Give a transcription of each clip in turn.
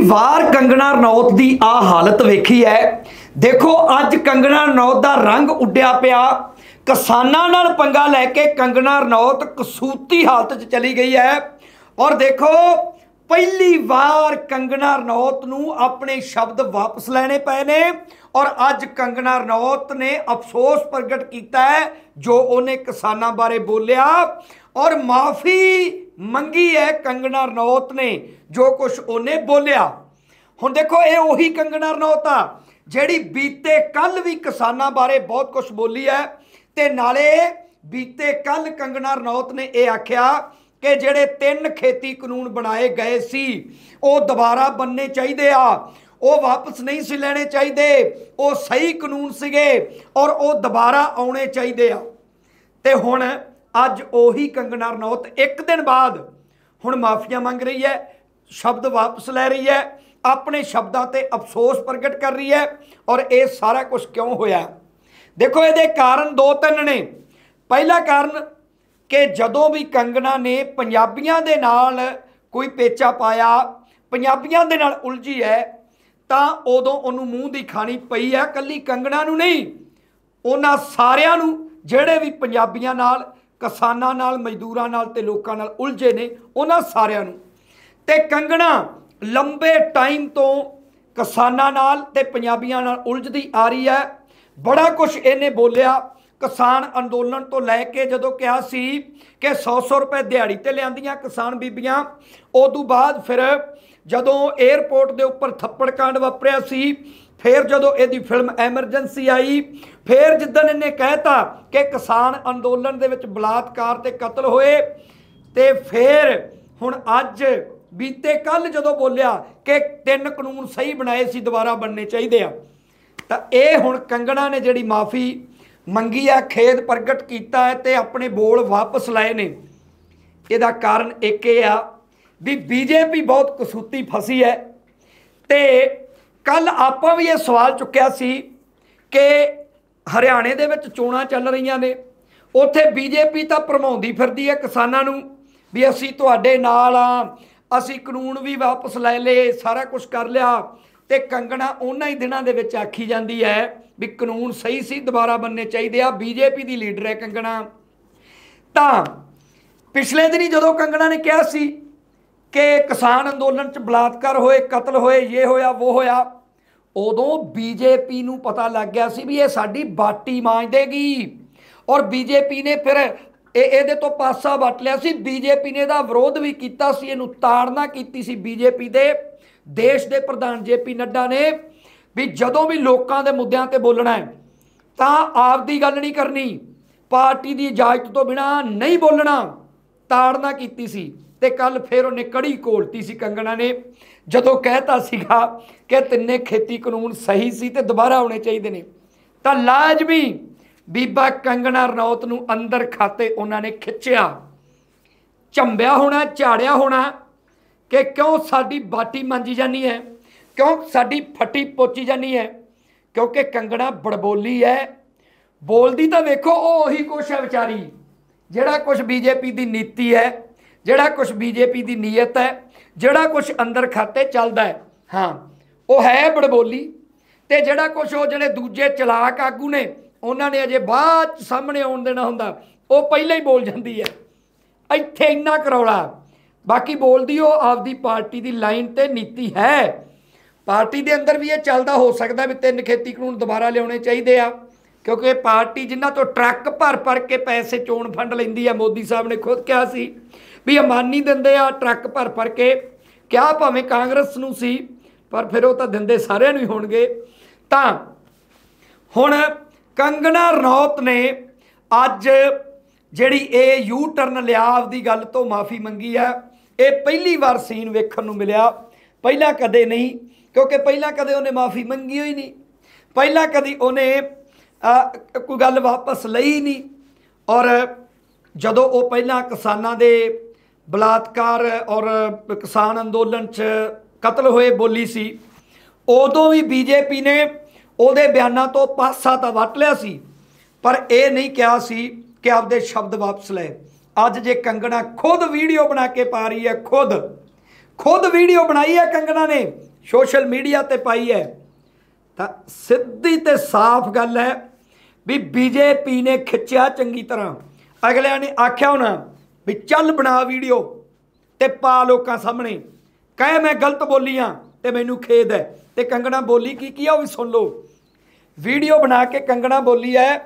वार कंगना रनौत की आ हालत वेखी है। देखो अज कंगना रनौत का रंग उड्या पिया। किसानां नाल पंगा लैके कंगना रनौत कसूती हालत च चली गई है। और देखो पहली बार कंगना रनौत नूं अपने शब्द वापस लेने पे ने और अज कंगना रनौत ने अफसोस प्रगट किया है जो उन्हें किसानां बारे बोलिया और माफ़ी मंगी है कंगना रनौत ने जो कुछ उन्हें बोलिया। हुण देखो ये उही कंगना रनौत आ जिहड़ी बीते कल भी किसानां बारे बहुत कुछ बोली है ते नाले बीते कल कंगना रनौत ने यह आख्या कि जिहड़े 3 खेती कानून बनाए गए सी वो दोबारा बनने चाहिए आ, वो वापस नहीं सी लेने चाहिए, वो सही कानून सीगे और वो दोबारा आने चाहिए आ। ते हुण अज उही कंगना रनौत एक दिन बाद हुण माफिया मंग रही है, शब्द वापस ले रही है, अपने शब्दों ते अफसोस प्रगट कर रही है। और ये सारा कुछ क्यों होया? देखो ये कारण 2-3 ने। पहला कारण कि जदों भी कंगना ने पंजाबियों के नाल कोई पेचा पाया, पंजाबियों के नाल उलझी है, तो उदों उन्होंने मूँह की खानी पई है। कली कंगना नूं नहीं, उन्हां सारियां नूं जिहड़े भी पंजाबियों नाल, किसानां नाल, मजदूरां नाल ते लोकां नाल उलझे ने, उन्हां सारियां नूं। ते कंगना लंबे टाइम तो किसानां नाल ते पंजाबियों नाल उलझदी आ रही है। बड़ा कुछ इन्हें बोलिया किसान अंदोलन तो लैके जदों कहा सी कि 100-100 रुपए दिहाड़ी ते लियांदियां किसान बीबियां, उदों बाद फिर जदों एयरपोर्ट के उपर थप्पड़ कांड वापरिया सी, फिर जदों इहदी फिल्म एमरजेंसी आई, फिर जिद्दन इन्हें कहता कि किसान अंदोलन दे विच बलात्कार ते कतल होए, ते फिर हुण अज बीते कल जदों बोलिया कि 3 कानून सही बनाए सी दोबारा बनने चाहिए आ, तां इह हुण कंगना ने जिहड़ी माफ़ी मंगी है, खेद प्रगट किया है ते अपने बोल वापस लाए ने। इहदा कारण एक ये आ भी बीजेपी बहुत कसूती फसी है। ते कल आपां भी ये सवाल चुक्या सी कि हरियाणे दे विच चोणां चल रही ने, उत्थे बीजेपी तां भरमाउंदी फिरदी है किसानां नूं भी असीं तुहाडे नाल आ, असीं कानून भी वापस लै ले, सारा कुछ कर लिया। ते कंगना उन्हां ही दिनां दे विच आखी जांदी है भी कानून सही सी, दोबारा बनने चाहिए आ। बीजेपी की लीडर है कंगना। तां पिछले दिन ही जदों कंगना ने कहा सी कि किसान अंदोलन च बलात्कार होए, कतल होए, ये होया वो होया, उदों बीजेपी नूं पता लग गया सी भी ये साडी बाटी मांज देगी और बीजेपी ने फिर ये तो पासा वट लिया सी। बीजेपी ने इहदा विरोध भी किया सी, इहनूं ताड़ना कीती सी बीजेपी दे देश के प्रधान JP नड्डा ने भी जदों भी लोगों के मुद्दों पर बोलना है तो आपकी गल नहीं करनी, पार्टी की इजाजत तो बिना नहीं बोलना, ताड़ना की सी। ते कल फिर उन्हें कड़ी घोलती सी कंगना ने जदों कहता सीगा कि 3 खेती कानून सही सी ते दोबारा होने चाहिए ने। तो लाजमी बीबा कंगना रनौत नूं अंदर खाते उन्होंने खिंचिया, झंबिया होना, झाड़िया होना कि क्यों साडी बाटी मांजी जानी है, क्यों साडी फटी पोची जानी है। क्योंकि कंगना बड़बोली है, बोलती तो वेखो उही कुछ है विचारी, जिहड़ा कुछ बीजेपी की नीति है, जिहड़ा कुछ बीजेपी की नीयत है, जिहड़ा कुछ अंदर खाते चलता है, हाँ वो है बड़बोली। तो जिहड़ा कुछ वो जिहड़े दूजे चलाक आगू ने उन्होंने अजे बाद सामने आउण देना हुंदा, वो पहले ही बोल जाती है। इत्थे इन्ना करौला, बाकी बोलती वो आपदी पार्टी की लाइन ते नीति है। पार्टी के अंदर भी ये चलता हो सकता भी 3 खेती कानून दोबारा लियाने चाहिए आ, क्योंकि पार्टी जिन्हों तो ट्रक भर भर के पैसे चोण फंड लैंदी है। मोदी साहब ने खुद कहा सी भी अमानी दिंदे आ ट्रक भर भर के, क्या भावें कांग्रेस नूं सी पर फिर वो तो दिंदे सारिआं नूं ही होणगे। तां हुण कंगना रनौत ने अज जिहड़ी ये यू टर्न लिया, आपदी गल तो माफ़ी मंगी है। ये पहली बार सीन वेखण नूं मिलिया, पहला कदे नहीं, क्योंकि पहला कदे उन्हें माफ़ी मंगी ही नहीं, पहला कदी उन्हें कोई गल वापस लई नहीं। और जदों वो पहला किसानां दे बलात्कार और किसान अंदोलन च कतल होए बोली सी, उदों भी बीजेपी ने उहदे बयानां तो पासा तो वट लिया सी, पर यह नहीं कहा सी कि आपदे शब्द वापस ले। अज जे कंगना खुद वीडियो बना के पा रही है, खुद वीडियो बनाई है कंगना ने सोशल मीडिया ते पाई है, तो सीधी ते साफ गल है भी बीजेपी ने खिंचा चंगी तरह। अगलिया ने आख्या होना भी चल बना वीडियो ते पा लोगों सामने, कहे मैं गलत बोली हाँ तो मैनू खेद है। तो कंगना बोली की वह भी सुन लो। वीडियो बना के कंगना बोली है,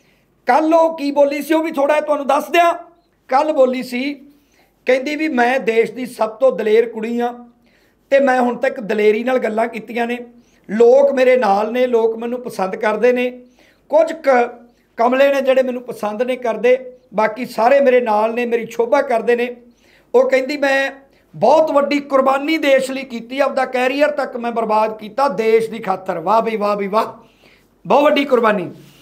कल वो की बोली सी, वो भी थोड़ा तुहानू दस दियां। कल बोली सी कहती भी मैं देश की सब तो दलेर कुड़ी हाँ, तो मैं हुण तक दलेरी नाल गल्लां कीतियां ने, लोग मेरे नाल ने, लोग मैनू पसंद करते हैं, कुछ कमले ने जिहड़े मैनू पसंद नहीं करते, बाकी सारे मेरे नाल ने, मेरी शोभा करते हैं। वो कहती मैं बहुत वड्डी कुर्बानी देश लई कीती, आपदा कैरीयर तक मैं बर्बाद किया देश की खातर। वाह बई वाह बई वाह, बहुत वड्डी कुर्बानी।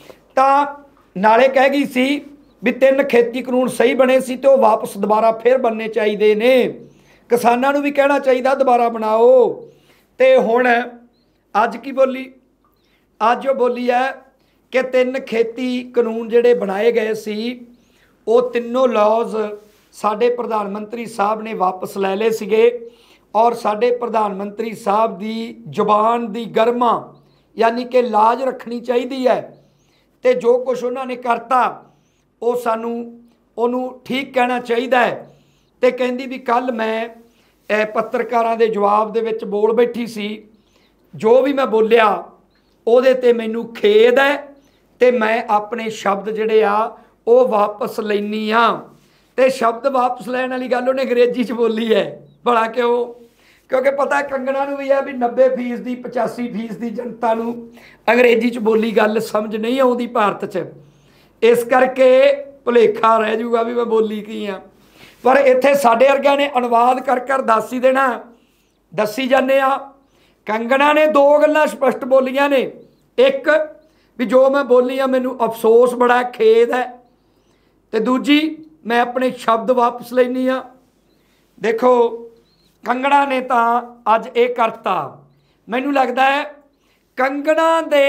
तो नाले कह गई सी भी 3 खेती कानून सही बने सी तो वापस दोबारा फिर बनने चाहिए ने, किसानों को भी कहना चाहिए दोबारा बनाओ। तो हुण अज की बोली, अज वो बोली है कि 3 खेती कानून जिहड़े बनाए गए सी वो तीनों लॉज साडे प्रधानमंत्री साहब ने वापस ले ले सीगे, और साडे प्रधानमंत्री साहब की जुबान की गर्मा यानी कि लाज रखनी चाहिए है। तो जो कुछ उन्होंने करता वो सानू उन्होंने ठीक कहना चाहिए है। तो कहती भी कल मैं पत्रकारों के जवाब दे विच बोल बैठी सी, जो भी मैं बोलिया उहदे ते मैनू खेद है, तो मैं अपने शब्द जिहड़े आ वो वापस लैनी हाँ। तो शब्द वापस लैण वाली गल उन्हें अंग्रेजी च बोली है, भला क्यों? क्योंकि पता कंगना नूं भी है भी 90% 85% जनता नूं अंग्रेजी च बोली गल समझ नहीं आउंदी भारत च, इस करके भुलेखा रह जूगा भी मैं बोली की हाँ। पर इत्थे साडे वर्गिआं ने अनुवाद कर दस ही देना, दसी जाने आ। कंगना ने 2 गल्लां स्पष्ट बोलियां ने, एक भी जो मैं बोली आ मैनू अफसोस बड़ा खेद है, तो दूजी मैं अपने शब्द वापस लैनी हाँ। देखो कंगना ने तो अज ये करता, मैनू लगता है कंगना दे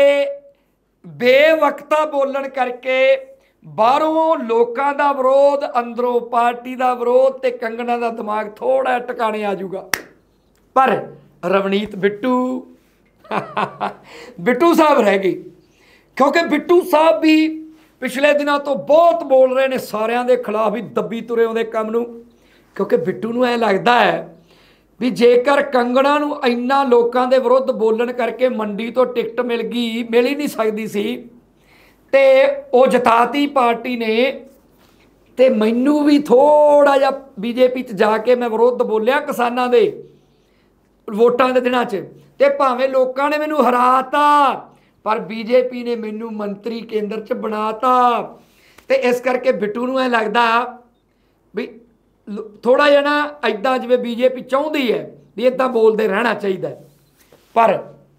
बेवकता बोलन करके बाहरों लोगों का विरोध, अंदरों पार्टी का विरोध, तो कंगना का दिमाग थोड़ा टिकाने आ जाऊगा। पर रवनीत बिट्टू बिट्टू साहब रह गई, क्योंकि बिट्टू साहब भी पिछले दिनों तो बहुत बोल रहे हैं सारिਆਂ के खिलाफ ही, दबी तुरे आउंदे काम नूं। क्योंकि बिट्टू नूं ऐ लगता है भी जेकर कंगना नूं इन्ना लोगों के विरुद्ध बोलन करके मंडी तो टिकट मिल गई, मिल ही नहीं सकती सी, ते वो जिताती पार्टी ने, ते मैनू भी थोड़ा जिहा बीजेपी च जाके मैं विरोध बोलिया किसानों के वोटां के दिनों च, ते भावें लोगों ने मैनू हराता पर बीजेपी ने मैनू मंत्री केंद्र च बनाता। तो इस करके बिट्टू नूं ऐ लगदा भी थोड़ा जिहा ना इदां जिवें बीजेपी चाहुंदी है भी इदां बोलते रहना चाहिए। पर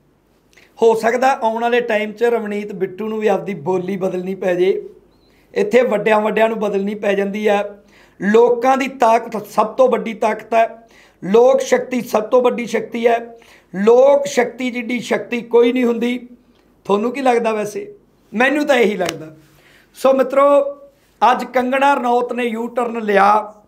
हो सकता आने वाले टाइम च रवनीत बिट्टू नूं भी आपदी बोली बदलनी पै जे, इत्थे वड्डियां वड्डियां नूं बदलनी पै जांदी है। लोकां दी ताकत सब तो वड्डी ताकत है, लोक शक्ति सब तो वड्डी शक्ति है, लोक शक्ति जिड्डी शक्ति कोई नहीं हुंदी। थोनू की लगता? वैसे मैनू तो यही लगता। सो मित्रों अज कंगना रनौत ने यू टर्न लिया,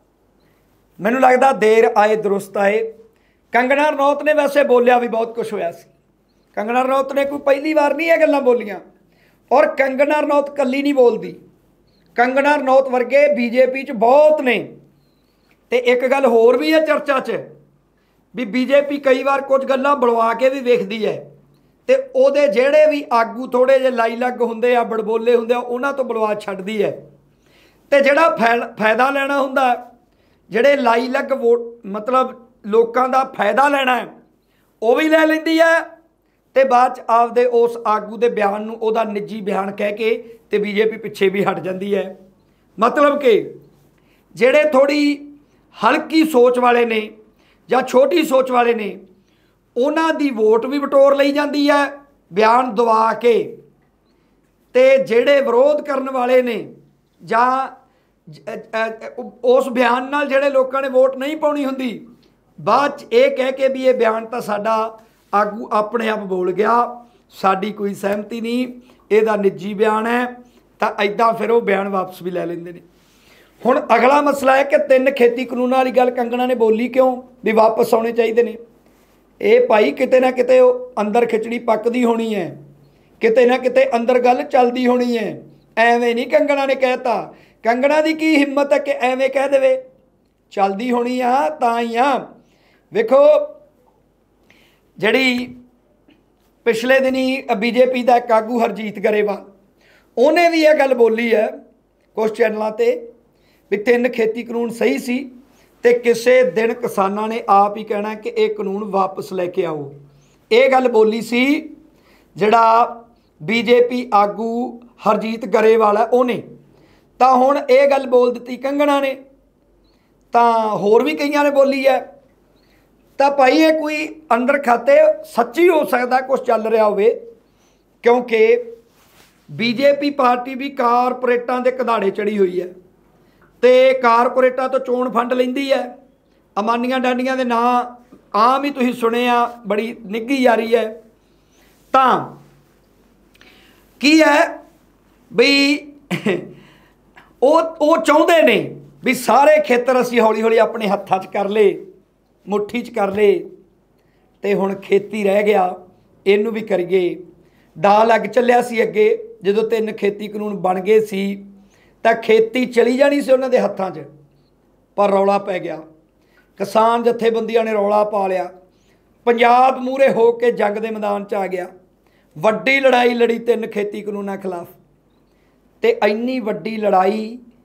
मैनू लगता देर आए दुरुस्त आए। कंगना रनौत ने वैसे बोलिया भी बहुत कुछ होया सी, कंगना रनौत ने कोई पहली बार नहीं है गल्लां बोलियां, और कंगना रनौत कल्ली नहीं बोलती, कंगना रनौत वर्गे बीजेपी च बहुत ने। तो एक गल होर भी है चर्चा च भी बीजेपी कई बार कुछ गल्लां बुलवा के भी वेखदी है, तो ਉਹਦੇ ਜਿਹੜੇ भी आगू थोड़े जे लाई लग होंदे आ, बड़बोले होंदे आ, उन्हां तो बुलवा छड्डदी है। तो जिहड़ा फायदा लेना हुंदा, जिहड़े लाई लग वोट मतलब लोकां दा फायदा लेना है वो भी ले लैंदी है, तो बाद च आपदे उस आगू दे बयान नूं उहदा निजी बयान कह के ते बीजेपी पिछे भी हट जाती है। मतलब कि जिहड़े थोड़ी हल्की सोच वाले ने या छोटी सोच वाले ने उन्हां दी वोट भी बटोर लई जाती है बयान दवा के, ते जिहड़े विरोध करने वाले ने या उस बयान नाल जिहड़े लोकां ने वोट नहीं पाउणी हुंदी, बाद च ये कह के भी ये बयान तो साडा आगू अपने आप बोल गया, साडी कोई सहमति नहीं, इहदा निजी बयान है, तो इदां फिर वो बयान वापस भी लै लैंदे ने। हुण अगला मसला है कि 3 खेती कानूनां वाली गल कंगना ने बोली क्यों भी वापस आने चाहिए ने। ये भाई किते ना किते अंदर खिचड़ी पकदी होनी है, किते ना किते अंदर गल चलती होनी है। एवें नहीं कंगना ने कहता, कंगना की की हिम्मत है कि एवें कह देवे, चलती होनी आ तां ही आ। वेखो जड़ी पिछले दिनी बीजेपी का एक आगू हरजीत गरेवाल, उन्हें भी यह गल बोली है कुछ चैनलों पर भी 3 खेती कानून सही सी, ते किसी दिन किसानों ने आप ही कहना कि यह कानून वापस लेके आओ। ये गल बोली सी जड़ा बीजेपी आगू हरजीत गरेवाल है उन्हें, तो हुण ये गल बोल दी कंगना ने, तो होर भी कईयां ने बोली है। तो भाई ये कोई अंदर खाते सच्ची हो सकता कुछ चल रहा हो, क्योंकि बीजेपी पार्टी भी कारपोरेटां दे कधाड़े चढ़ी हुई है, तो कारपोरेटां तो चोण फंड लैंदी है। अमानियां डांडियां दे नां आम ही तुसीं सुने आ, बड़ी निघी जारी है। तां की है बई वो चाहुंदे ने भी सारे खेतर असीं हौली हौली अपने हत्थां 'च कर ले, मुट्ठी 'च कर ले, ते हुण खेती रह गया, इनू भी करिए। डा लग चलिया सी अगे जदों 3 खेती कानून बन गए सी, तो खेती चली जानी सी उन्हां दे हत्थां 'च, पर रौला पै गया। किसान जथेबंदियां ने रौला पा लिया, पंजाब मूहरे हो के जंग के मैदान च आ गया, वड्डी लड़ाई लड़ी 3 खेती कानूनों खिलाफ। तो इन्नी वड्डी लड़ाई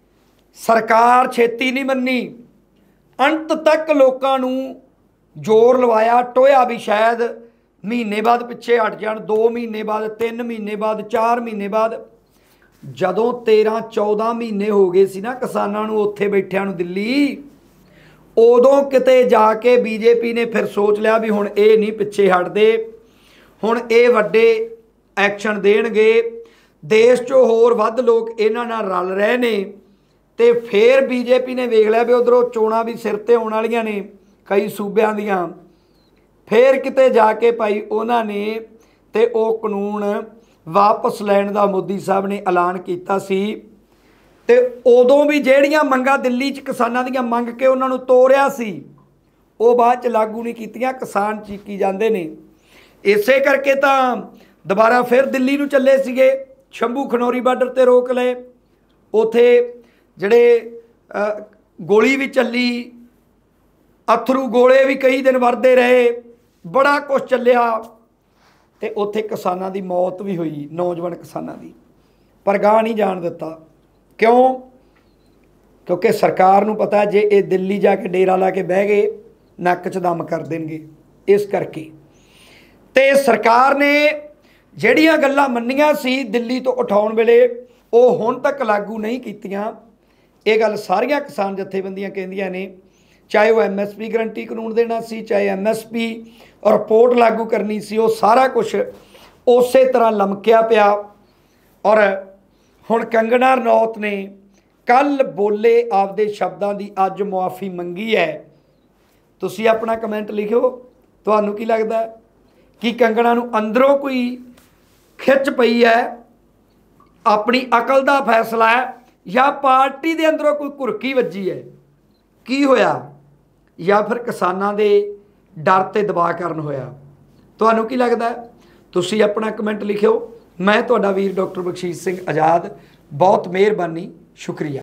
सरकार छेती नहीं मन्नी, अंत तक लोगों नूं जोर लवाया, टोया भी शायद महीने बाद पिछे हट जाण, 2 महीने बाद, 3 महीने बाद, 4 महीने बाद। जदों 13-14 महीने हो गए सी ना किसानों नूं उत्थे बैठियां नूं दिल्ली, उदों किते जाके बीजेपी ने फिर सोच लिया भी हुण ये नहीं पिछे हटदे, हुण ये वड्डे एक्शन देणगे, देश चों होर वध लोग इन्हां नाल रल रहे ने। ते फिर बीजेपी ने वेख लिया भी उधरों चोणां भी सिर ते आउण वालीआं ने कई सूबिआं दीआं, फिर किते जाके भाई उन्होंने ते वो कानून वापस लैण दा मोदी साहब ने ऐलान किया सी। ते उदों भी जिहड़ियां मंगां दिल्ली च किसानां दीआं मंग के उन्हां नूं तोड़िया सी, वो बाद च लागू नहीं कीतियां, किसान चीकी जांदे ने। इसे करके तो दोबारा फिर दिल्ली नूं चले सीगे, शंभू खनौरी बार्डर ते रोक ले, उथे जिहड़े गोली भी चली, अथरू गोले भी कई दिन वरदे रहे, बड़ा कुछ चलिया, ते उत्थे किसानां दी मौत भी हुई, नौजवान किसानां दी, पर गाह नहीं जाण दिता। क्यों? क्योंकि सरकार नूं पता जे ये दिल्ली जाके डेरा ला के बह गए नक च दम कर देणगे। इस करके ते सरकार ने जिहड़ियां गल्लां मन्नियां सी दिल्ली तो उठाउण वेले, वो हुण तक लागू नहीं कीतियां। ये गल सारियां किसान जथेबंदियां कहिंदियां ने, चाहे वह MSP गारंटी कानून देना सी, चाहे MSP रिपोर्ट लागू करनी सी, वो सारा कुछ उस तरह लमकिया पिया। और हुण कंगना रनौत ने कल बोले आपदे शब्दों की अज मुआफ़ी मंगी है। तुसी अपना कमेंट लिखो, तुहानू की लगता है कि कंगना नूं अंदरों कोई खिच पई है, अपनी अकल का फैसला है, या पार्टी के अंदरों कोई घुरकी वजी है, की होया, या फिर किसानां दे डर ते दबाव कारण होया? तुहानू की लगता है? तुसी अपना कमेंट लिखियो। मैं तुहाडा वीर डॉक्टर बख्शीश सिंह आज़ाद, बहुत मेहरबानी, शुक्रिया।